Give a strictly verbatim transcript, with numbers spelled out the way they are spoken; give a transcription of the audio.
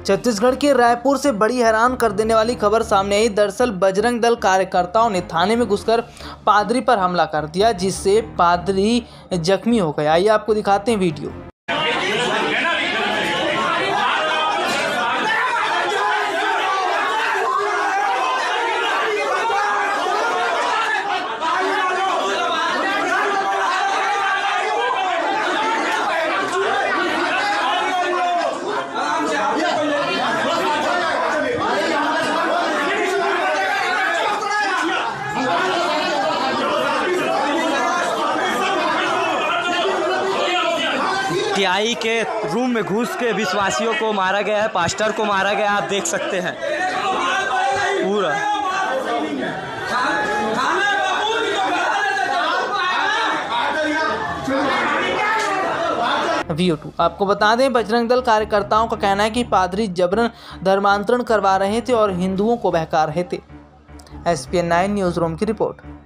छत्तीसगढ़ के रायपुर से बड़ी हैरान कर देने वाली खबर सामने आई। दरअसल बजरंग दल कार्यकर्ताओं ने थाने में घुसकर पादरी पर हमला कर दिया, जिससे पादरी जख्मी हो गए। आइए आपको दिखाते हैं वीडियो। टीआई के रूम में घुस के विश्वासियों को मारा गया है, पास्टर को मारा गया, आप देख सकते हैं पूरा। वीओ टू आपको बता दें, बजरंग दल कार्यकर्ताओं का कहना है कि पादरी जबरन धर्मांतरण करवा रहे थे और हिंदुओं को बहका रहे थे। S P N nine news room की रिपोर्ट।